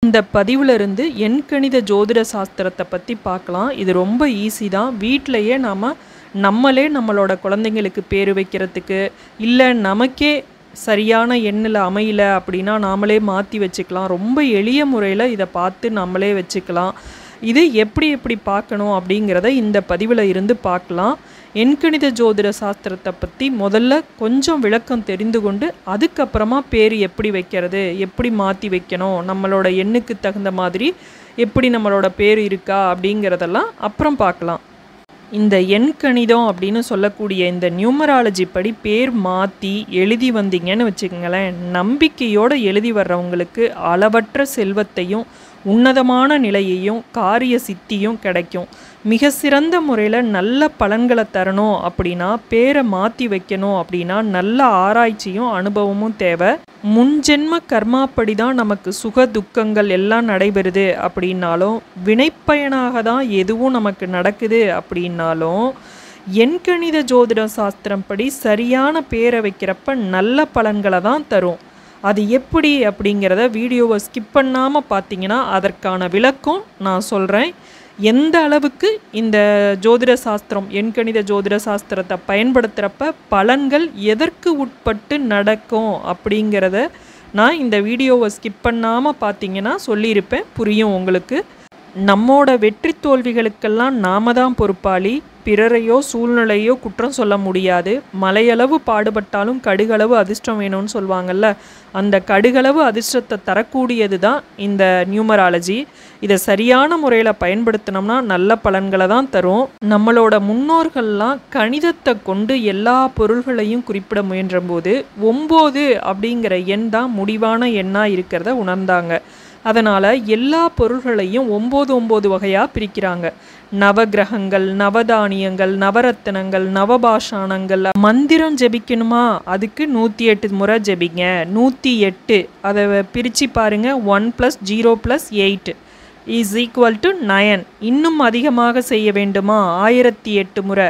இந்த பதிவுல இருந்து எண்கணித ஜோதிட சாஸ்திரத்தை பற்றி பார்க்கலாம். இது ரொம்ப ஈஸி தான். வீட்டிலையே நம்மளே நம்மளோட குழந்தைங்களுக்கு பேர் வைக்கிறதுக்கு, இல்லை நமக்கே சரியான எண்ணில் அமையல அப்படின்னா நாமளே மாற்றி வச்சுக்கலாம். ரொம்ப எளிய முறையில் இதை பார்த்து நம்மளே வச்சுக்கலாம். இது எப்படி பார்க்கணும் அப்படிங்கிறத இந்த பதிவில் இருந்து பார்க்கலாம். எண்கணித ஜோதிட சாஸ்திரத்தை பற்றி முதல்ல கொஞ்சம் விளக்கம் தெரிந்து கொண்டு அதுக்கப்புறமா பேர் எப்படி வைக்கிறது, எப்படி மாற்றி வைக்கணும், நம்மளோட எண்ணுக்கு தகுந்த மாதிரி எப்படி நம்மளோட பேர் இருக்கா அப்படிங்கிறதெல்லாம் அப்புறம் பார்க்கலாம். இந்த எண்கணிதம் அப்படின்னு சொல்லக்கூடிய இந்த நியூமராலஜி படி பேர் மாற்றி எழுதி வந்தீங்கன்னு வச்சுக்கோங்களேன், நம்பிக்கையோடு எழுதி வர்றவங்களுக்கு அளவற்ற செல்வத்தையும் உன்னதமான நிலையையும் காரிய சித்தியும் கிடைக்கும். மிக சிறந்த முறையில் நல்ல பலன்களை தரணும் அப்படின்னா, பேரை மாற்றி வைக்கணும் அப்படின்னா நல்ல ஆராய்ச்சியும் அனுபவமும் தேவை. முன்ஜென்ம கர்மாப்படி தான் நமக்கு சுக துக்கங்கள் எல்லாம் நடைபெறுது அப்படின்னாலும், வினைப்பயனாக தான் எதுவும் நமக்கு நடக்குது அப்படின்னாலும், எண்கணித ஜோதிட சாஸ்திரம் படி சரியான பேரை வைக்கிறப்ப நல்ல பலன்களை தான் தரும். அது எப்படி அப்படிங்கிறத வீடியோவை ஸ்கிப் பண்ணாமல் பார்த்தீங்கன்னா அதற்கான விளக்கம் நான் சொல்கிறேன். எந்த அளவுக்கு இந்த ஜோதிட சாஸ்திரம், எண்கணித ஜோதிட சாஸ்திரத்தை பயன்படுத்துகிறப்ப பலன்கள் எதற்கு உட்பட்டு நடக்கும் அப்படிங்கிறத நான் இந்த வீடியோவை ஸ்கிப் பண்ணாமல் பார்த்தீங்கன்னா சொல்லியிருப்பேன், புரியும் உங்களுக்கு. நம்மோட வெற்றி தோல்விகளுக்கெல்லாம் நாம தான் பொறுப்பாளி. பிறரையோ சூழ்நிலையோ குற்றம் சொல்ல முடியாது. மலையளவு பாடுபட்டாலும் கடுகளவு அதிர்ஷ்டம் வேணும்னு சொல்லுவாங்கள்ல, அந்த கடுகளவு அதிர்ஷ்டத்தை தரக்கூடியது தான் இந்த நியூமராலஜி. இதை சரியான முறையில் பயன்படுத்தினோம்னா நல்ல பலன்களை தான் தரும். நம்மளோட முன்னோர்கள்லாம் கணிதத்தை கொண்டு எல்லா பொருள்களையும் குறிப்பிட முயன்ற போது 9 அப்படிங்கிற எண் தான் முடிவான எண்ணாக இருக்கிறத உணர்ந்தாங்க. அதனால் எல்லா பொருள்களையும் 9 வகையாக பிரிக்கிறாங்க. நவகிரகங்கள், நவதானியங்கள், நவரத்தினங்கள், நவபாஷானங்கள். மந்திரம் ஜெபிக்கணுமா, அதுக்கு 108 முறை ஜெபிங்க. 108 அதை பிரித்து பாருங்கள். 1 + 0 + 8 = 9. இன்னும் அதிகமாக செய்ய வேண்டுமா, 1008 முறை.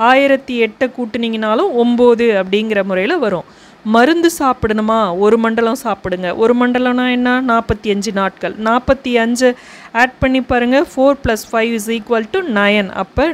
1008 கூட்டினீங்கனாலும் 9 அப்படிங்கிற முறையில் வரும். மருந்து சாப்பிடணுமா, 1 மண்டலம் சாப்பிடுங்க. 1 மண்டலம்னா என்ன, 45 நாட்கள். 45 ஆட் பண்ணி பாருங்கள். 4 + 5 = 9. அப்போ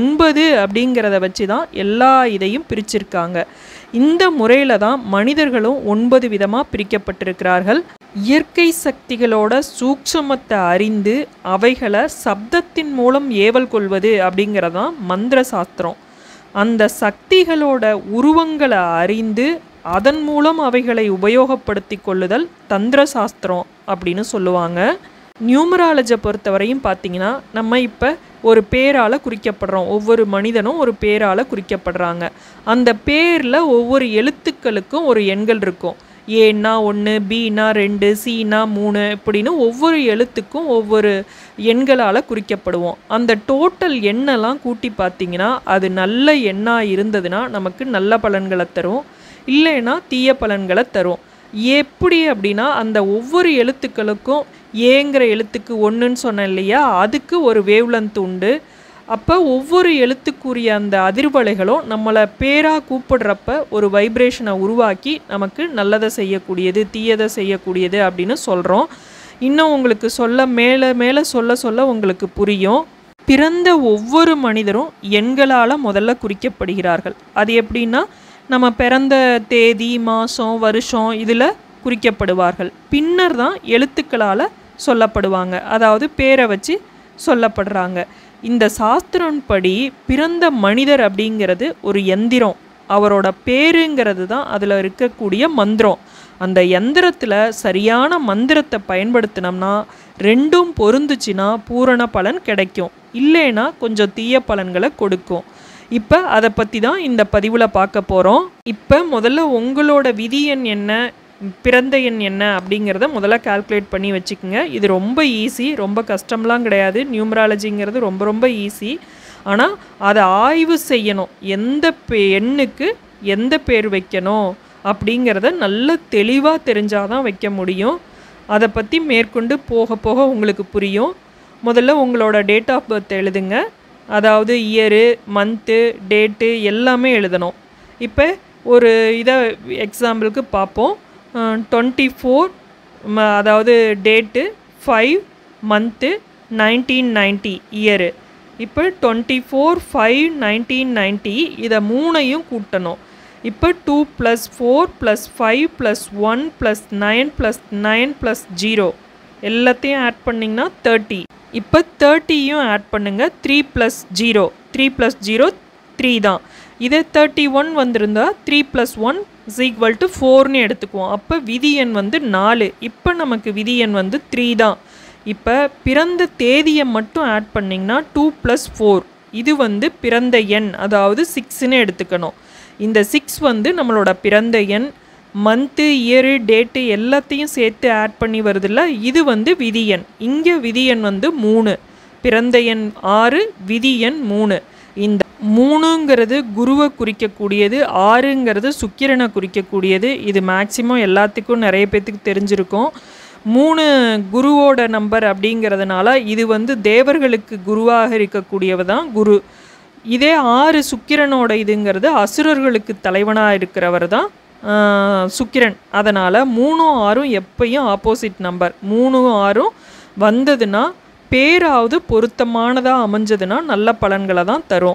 9 அப்படிங்கிறத வச்சு தான் எல்லா இதையும் பிரிச்சிருக்காங்க. இந்த முறையில் தான் மனிதர்களும் 9 விதமாக பிரிக்கப்பட்டிருக்கிறார்கள். இயற்கை சக்திகளோட சூட்சமத்தை அறிந்து அவைகளை சப்தத்தின் மூலம் ஏவல் கொள்வது அப்படிங்கிறதான் மந்திர சாஸ்திரம். அந்த சக்திகளோட உருவங்களை அறிந்து அதன் மூலம் அவைகளை உபயோகப்படுத்தி கொள்ளுதல் தந்திர சாஸ்திரம் அப்படின்னு சொல்லுவாங்க. நியூமராலஜியை பொறுத்தவரையும் பார்த்தீங்கன்னா, நம்ம இப்போ ஒரு பேரால் குறிக்கப்படுறோம். ஒவ்வொரு மனிதனும் ஒரு பேரால் குறிக்கப்படுறாங்க. அந்த பேரில் ஒவ்வொரு எழுத்துக்களுக்கும் ஒரு எண்கள் இருக்கும். ஏன்னா 1, பின்னா 2, சின்னா 3 இப்படின்னு ஒவ்வொரு எழுத்துக்கும் ஒவ்வொரு எண்களால் குறிக்கப்படுவோம். அந்த டோட்டல் எண்ணெல்லாம் கூட்டி பார்த்தீங்கன்னா அது நல்ல எண்ணாக இருந்ததுன்னா நமக்கு நல்ல பலன்களை தரும், இல்லைன்னா தீய பலன்களை தரும். எப்படி அப்படின்னா, அந்த ஒவ்வொரு எழுத்துக்களுக்கும் ஏங்கிற எழுத்துக்கு 1ன்னு சொன்னேன் இல்லையா, அதுக்கு ஒரு வேவ்லென்த் உண்டு. அப்போ ஒவ்வொரு எழுத்துக்குரிய அந்த அதிர்வலைகளும் நம்மளை பேராக கூப்பிடுறப்ப ஒரு வைப்ரேஷனை உருவாக்கி நமக்கு நல்லதை செய்யக்கூடியது, தீயதை செய்யக்கூடியது அப்படின்னு சொல்கிறோம். இன்னும் உங்களுக்கு மேலே சொல்ல உங்களுக்கு புரியும். பிறந்த ஒவ்வொரு மனிதரும் எண்களால் முதல்ல குறிக்கப்படுகிறார்கள். அது எப்படின்னா, நம்ம பிறந்த தேதி, மாதம், வருஷம் இதில் குறிக்கப்படுவார்கள். பின்னர் தான் எழுத்துக்களால் சொல்லப்படுவாங்க, அதாவது பேரை வச்சு சொல்லப்படுறாங்க. இந்த சாஸ்திரம் படி பிறந்த மனிதர் அப்படிங்கிறது ஒரு எந்திரம். அவரோட பேருங்கிறது தான் அதில் இருக்கக்கூடிய மந்திரம். அந்த எந்திரத்தில் சரியான மந்திரத்தை பயன்படுத்தினோம்னா 2ம் பொருந்துச்சுன்னா பூரண பலன் கிடைக்கும், இல்லைன்னா கொஞ்சம் தீய பலன்களை கொடுக்கும். இப்போ அதை பற்றி தான் இந்த பதிவில் பார்க்க போகிறோம். இப்போ முதல்ல உங்களோட விதி எண் என்ன, பிறந்த எண் என்ன அப்படிங்கிறத முதல்ல கால்குலேட் பண்ணி வச்சுக்கோங்க. இது ரொம்ப ஈஸி, ரொம்ப கஷ்டம்லாம் கிடையாது. நியூமராலஜிங்கிறது ரொம்ப ஈஸி. ஆனால் அதை ஆய்வு செய்யணும். எந்த எண்ணுக்கு எந்த பேர் வைக்கணும் அப்படிங்கிறத நல்ல தெளிவாக தெரிஞ்சால் தான் வைக்க முடியும். அதை பற்றி மேற்கொண்டு போக உங்களுக்கு புரியும். முதல்ல உங்களோட டேட் ஆஃப் பர்த் எழுதுங்க. அதாவது இயரு, மந்த்து, டேட்டு எல்லாமே எழுதணும். இப்போ ஒரு இதை எக்ஸாம்பிளுக்கு பார்ப்போம். 24 அதாவது டேட்டு 5 மந்த்து 1990 இயரு. இப்போ 24/5/1990 இதை மூணையும் கூட்டணும். இப்போ 2 + 4 + 5 + 1 + 9 + 9 + 0 எல்லாத்தையும் ஆட் பண்ணிங்கன்னா 30. இப்போ 30யும் ஆட் பண்ணுங்கள். 3 + 0 3 + 0 3 தான். இதே 31 வந்திருந்தா 3 + 1 = 4ன்னு எடுத்துக்குவோம். அப்போ விதி எண் வந்து 4. இப்போ நமக்கு விதி எண் வந்து 3 தான். இப்போ பிறந்த தேதியை மட்டும் ஆட் பண்ணிங்கன்னா 2 + 4 இது வந்து பிறந்த எண், அதாவது 6ன்னு எடுத்துக்கணும். இந்த 6 வந்து நம்மளோட பிறந்த எண். மந்த்து இயரு டேட்டு எல்லாத்தையும் சேர்த்து ஆட் பண்ணி வருதில்ல, இது வந்து விதி எண். இங்கே விதி எண் வந்து 3, பிறந்த எண் 6, விதி எண் 3. இந்த 3ங்கிறது குருவை குறிக்கக்கூடியது, 6ங்கிறது சுக்கிரனை குறிக்கக்கூடியது. இது மேக்சிமம் எல்லாத்துக்கும் நிறைய பேர்த்துக்கு தெரிஞ்சிருக்கும். 3 குருவோட நம்பர் அப்படிங்கிறதுனால இது வந்து தேவர்களுக்கு குருவாக இருக்கக்கூடியவ தான் குரு. இதே 6 சுக்கிரனோட இதுங்கிறது அசுரர்களுக்கு தலைவனாக இருக்கிறவர் தான் சுக்கிரன். அதனால் 3ம் 6ம் எப்பயும் ஆப்போசிட் நம்பர். 3ம் 6ம் வந்ததுன்னா பேராவது பொருத்தமானதாக அமைஞ்சதுன்னா நல்ல பலன்களை தான் தரும்.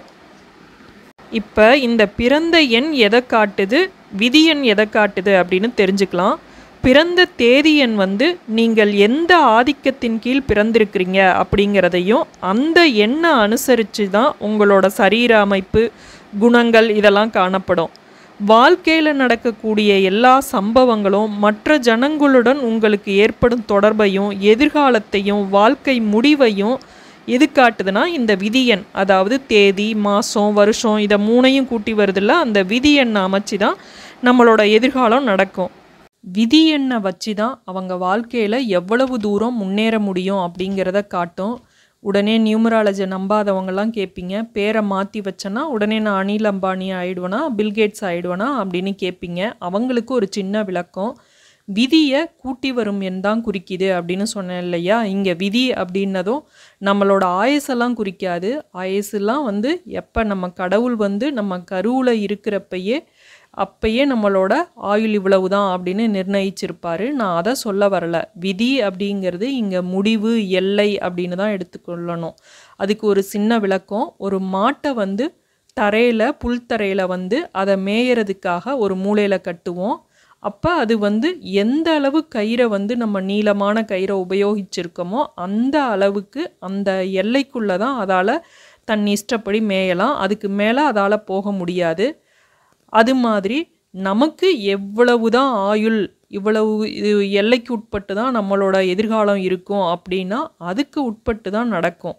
இப்போ இந்த பிறந்த எண் எதை காட்டுது, விதி எண் எதை காட்டுது அப்படின்னு தெரிஞ்சுக்கலாம். பிறந்த தேதி எண் வந்து நீங்கள் எந்த ஆதிக்கத்தின் கீழ் பிறந்திருக்கிறீங்க அப்படிங்கிறதையும் அந்த எண்ணை அனுசரித்து தான் உங்களோட சரீர அமைப்பு, குணங்கள் இதெல்லாம் காணப்படும். வாழ்க்கையில் நடக்கக்கூடிய எல்லா சம்பவங்களும் மற்ற ஜனங்களுடன் உங்களுக்கு ஏற்படும் தொடர்பையும் எதிர்காலத்தையும் வாழ்க்கை முடிவையும் எது காட்டுதுன்னா இந்த விதி எண், அதாவது தேதி, மாதம், வருஷம் இதை 3ஐயும் கூட்டி வருதில்ல, அந்த விதி எண்ணை அமைச்சு தான் நம்மளோட எதிர்காலம் நடக்கும். விதி எண்ணை வச்சு தான் அவங்க வாழ்க்கையில் எவ்வளவு தூரம் முன்னேற முடியும் அப்படிங்கிறத காட்டும். உடனே நியூமராலஜி நம்பாதவங்கலாம் கேட்பீங்க, பேரை மாற்றி வச்சேன்னா உடனே நான் அனில் அம்பானி ஆகிடுவேனா, பில்கேட்ஸ் ஆகிடுவேனா அப்படின்னு கேட்பீங்க. அவங்களுக்கு ஒரு சின்ன விளக்கம். விதியை கூட்டி வரும் எண் தான் குறிக்குது அப்படின்னு சொன்னேன் இல்லையா. இங்கே விதி அப்படின்னதும் நம்மளோட ஆயுசெல்லாம் குறிக்காது. ஆயுசெல்லாம் வந்து எப்போ நம்ம கடவுள் வந்து நம்ம கருவில் அப்பயே நம்மளோட ஆயுள் இவ்வளவு தான் அப்படின்னு நிர்ணயிச்சிருப்பார். நான் அதை சொல்ல வரல. விதி அப்படிங்கிறது இங்கே முடிவு, எல்லை அப்படின்னு தான் எடுத்துக்கொள்ளணும். அதுக்கு ஒரு சின்ன விளக்கம். ஒரு மாட்டை வந்து தரையில், புல்தரையில் வந்து அதை மேயறதுக்காக ஒரு மூலையில் கட்டுவோம். அப்போ அது வந்து எந்த அளவு கயிறை வந்து நம்ம நீளமான கயிறை உபயோகிச்சிருக்கோமோ அந்த அளவுக்கு அந்த எல்லைக்குள்ளே தான் அதால் தன் இஷ்டப்படி மேயலாம். அதுக்கு மேலே அதால் போக முடியாது. அது மாதிரி நமக்கு எவ்வளவு தான் ஆயுள், இவ்வளவு இது எல்லைக்கு உட்பட்டு தான் நம்மளோட எதிர்காலம் இருக்கும் அப்படின்னா அதுக்கு உட்பட்டு தான் நடக்கும்.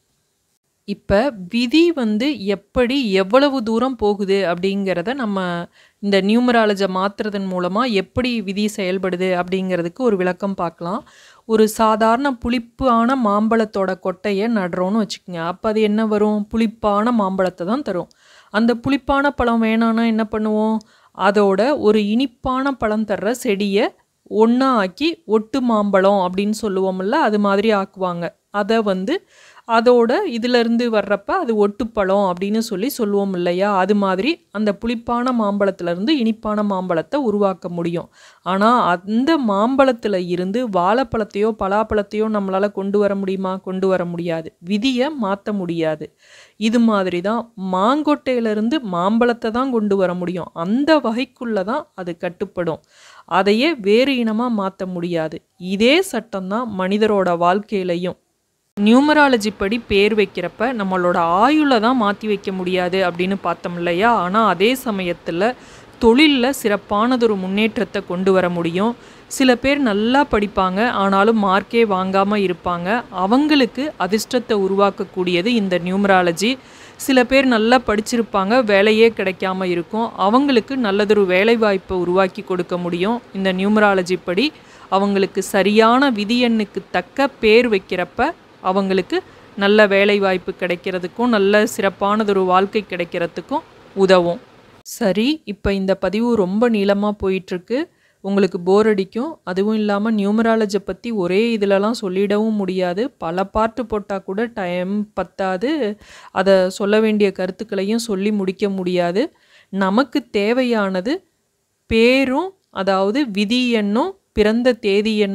இப்போ விதி வந்து எப்படி எவ்வளவு தூரம் போகுது அப்படிங்கிறத நம்ம இந்த நியூமராலஜை மாற்றுறதன் மூலமாக எப்படி விதி செயல்படுது அப்படிங்கிறதுக்கு ஒரு விளக்கம் பார்க்கலாம். ஒரு சாதாரண புளிப்பான மாம்பழத்தோட கொட்டையை நடுறோன்னு வச்சுக்கோங்க. அப்போ அது என்ன வரும், புளிப்பான மாம்பழத்தை தான் தரும். அந்த புளிப்பான பழம் வேணான்னா என்ன பண்ணுவோம், அதோட ஒரு இனிப்பான பழம் தர்ற செடியை ஒன்றா ஆக்கி ஒட்டு மாம்பழம் அப்படின்னு சொல்லுவோம்ல, அது மாதிரி ஆக்குவாங்க. அதை வந்து அதோட இதிலேருந்து வர்றப்ப அது ஒட்டுப்பழம் அப்படின்னு சொல்லுவோம் இல்லையா. அது மாதிரி அந்த புளிப்பான மாம்பழத்துலேருந்து இனிப்பான மாம்பழத்தை உருவாக்க முடியும். ஆனால் அந்த மாம்பழத்தில் இருந்து வாழைப்பழத்தையோ பலாப்பழத்தையோ நம்மளால் கொண்டு வர முடியுமா? கொண்டு வர முடியாது. விதியை மாற்ற முடியாது. இது மாதிரி தான் மாங்கொட்டையிலேருந்து மாம்பழத்தை தான் கொண்டு வர முடியும். அந்த வகைக்குள்ளே தான் அது கட்டுப்படும். அதையே வேறு இனமாக மாற்ற முடியாது. இதே சட்டம்தான் மனிதரோட வாழ்க்கையிலையும். நியூமராலஜி படி பேர் வைக்கிறப்ப நம்மளோட ஆயுளை தான் மாற்றி வைக்க முடியாது அப்படின்னு பார்த்தோம் இல்லையா. ஆனால் அதே சமயத்தில் தொழிலில் சிறப்பானதொரு முன்னேற்றத்தை கொண்டு வர முடியும். சில பேர் நல்லா படிப்பாங்க, ஆனாலும் மார்க்கே வாங்காமல் இருப்பாங்க. அவங்களுக்கு அதிர்ஷ்டத்தை உருவாக்கக்கூடியது இந்த நியூமராலஜி. சில பேர் நல்லா படிச்சிருப்பாங்க, வேலையே கிடைக்காம இருக்கும். அவங்களுக்கு நல்லதொரு வேலை வாய்ப்பை உருவாக்கி கொடுக்க முடியும் இந்த நியூமராலஜி படி. அவங்களுக்கு சரியான விதி எண்ணுக்கு தக்க பேர் வைக்கிறப்ப அவங்களுக்கு நல்ல வேலை வாய்ப்பு கிடைக்கிறதுக்கும் நல்ல சிறப்பானதொரு வாழ்க்கை கிடைக்கிறதுக்கும் உதவும். சரி, இப்போ இந்த பதிவு ரொம்ப நீளமாக போயிட்டுருக்கு, உங்களுக்கு போர் அடிக்கும். அதுவும் இல்லாமல் நியூமராலஜி பற்றி ஒரே இதிலலாம் சொல்லிடவும் முடியாது. பல பார்ட்டு போட்டால் கூட டைம் பத்தாது. அதை சொல்ல வேண்டிய கருத்துக்களையும் சொல்லி முடிக்க முடியாது. நமக்கு தேவையானது பேரும், அதாவது விதி எண்ணும் பிறந்த தேதி எண்ணும்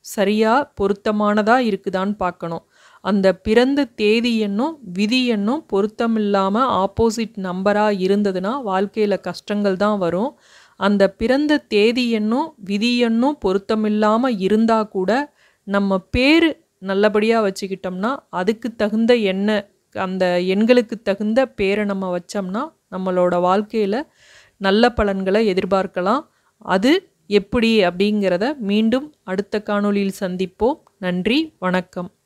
சரியாக பொருத்தமானதாக இருக்குதான்னு பார்க்கணும். அந்த பிறந்த தேதி எண்ணும் விதி எண்ணும் பொருத்தமில்லாமல் ஆப்போசிட் நம்பராக இருந்ததுன்னா வாழ்க்கையில் கஷ்டங்கள் தான் வரும். அந்த பிறந்த தேதி எண்ணும் விதி எண்ணும் பொருத்தமில்லாமல் இருந்தால் கூட நம்ம பேர் நல்லபடியாக வச்சுக்கிட்டோம்னா அதுக்கு தகுந்த அந்த எண்களுக்கு தகுந்த பேரை நம்ம வச்சோம்னா நம்மளோட வாழ்க்கையில் நல்ல பலன்களை எதிர்பார்க்கலாம். அது எப்படி அப்படிங்கிறத மீண்டும் அடுத்த காணொளியில் சந்திப்போம். நன்றி, வணக்கம்.